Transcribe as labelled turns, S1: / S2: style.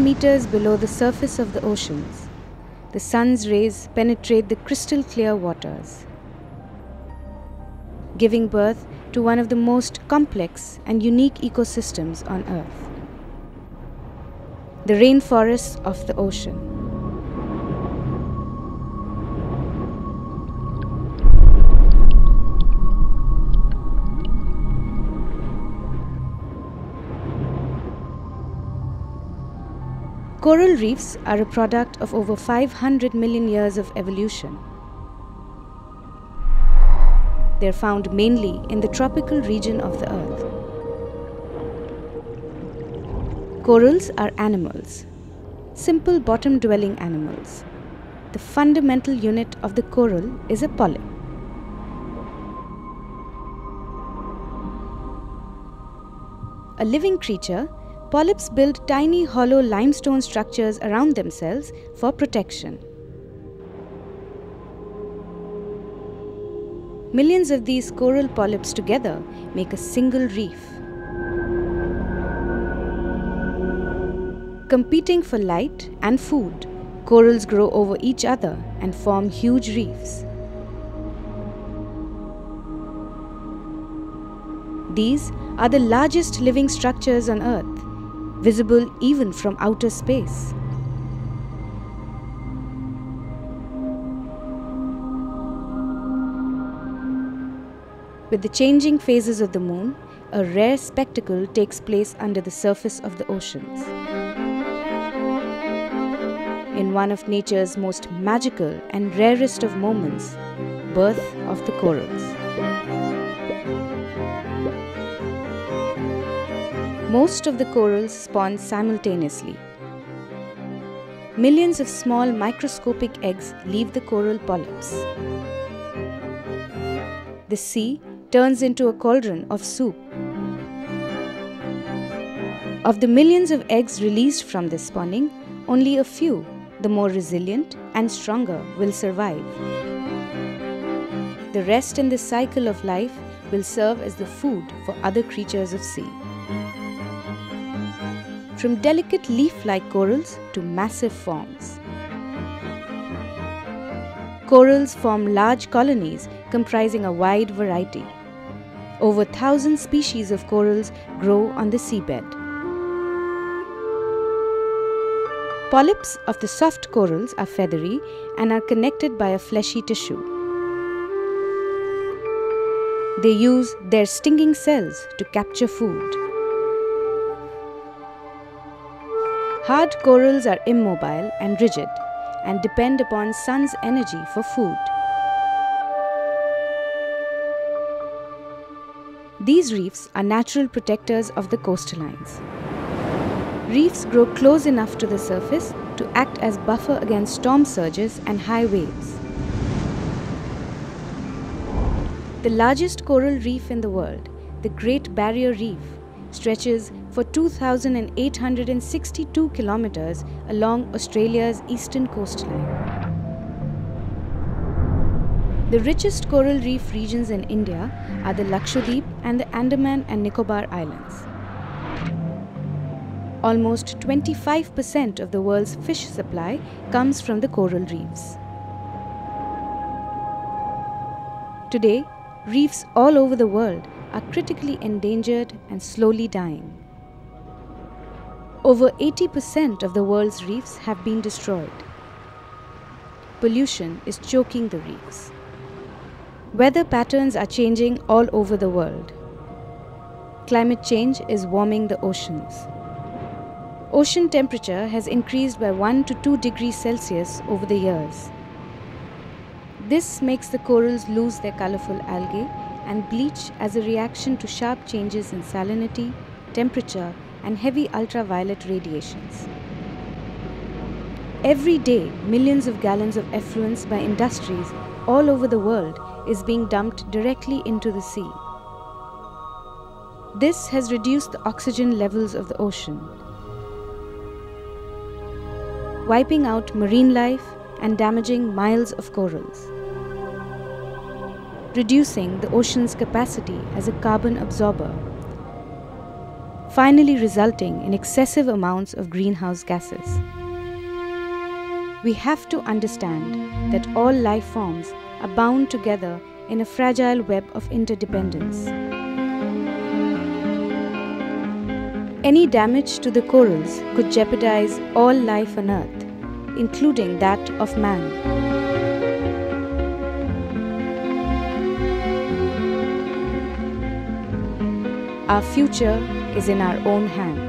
S1: meters below the surface of the oceans, the sun's rays penetrate the crystal clear waters, giving birth to one of the most complex and unique ecosystems on Earth, the rainforests of the ocean. Coral reefs are a product of over 500 million years of evolution. They are found mainly in the tropical region of the Earth. Corals are animals, simple bottom-dwelling animals. The fundamental unit of the coral is a polyp. A living creature, polyps build tiny hollow limestone structures around themselves for protection. Millions of these coral polyps together make a single reef. Competing for light and food, corals grow over each other and form huge reefs. These are the largest living structures on Earth, visible even from outer space. With the changing phases of the moon, a rare spectacle takes place under the surface of the oceans. In one of nature's most magical and rarest of moments, birth of the corals. Most of the corals spawn simultaneously. Millions of small microscopic eggs leave the coral polyps. The sea turns into a cauldron of soup. Of the millions of eggs released from this spawning, only a few, the more resilient and stronger, will survive. The rest in this cycle of life will serve as the food for other creatures of sea. From delicate leaf-like corals to massive forms. Corals form large colonies comprising a wide variety. Over 1,000 species of corals grow on the seabed. Polyps of the soft corals are feathery and are connected by a fleshy tissue. They use their stinging cells to capture food. Hard corals are immobile and rigid and depend upon sun's energy for food. These reefs are natural protectors of the coastlines. Reefs grow close enough to the surface to act as buffer against storm surges and high waves. The largest coral reef in the world, the Great Barrier Reef, stretches for 2,862 kilometers along Australia's eastern coastline. The richest coral reef regions in India are the Lakshadweep and the Andaman and Nicobar Islands. Almost 25% of the world's fish supply comes from the coral reefs. Today, reefs all over the world are critically endangered and slowly dying. Over 80% of the world's reefs have been destroyed. Pollution is choking the reefs. Weather patterns are changing all over the world. Climate change is warming the oceans. Ocean temperature has increased by 1 to 2 degrees Celsius over the years. This makes the corals lose their colorful algae and bleach as a reaction to sharp changes in salinity, temperature, and heavy ultraviolet radiations. Every day, millions of gallons of effluents by industries all over the world is being dumped directly into the sea. This has reduced the oxygen levels of the ocean, wiping out marine life and damaging miles of corals, reducing the ocean's capacity as a carbon absorber, finally resulting in excessive amounts of greenhouse gases. We have to understand that all life forms are bound together in a fragile web of interdependence. Any damage to the corals could jeopardize all life on Earth, including that of man. Our future is in our own hands.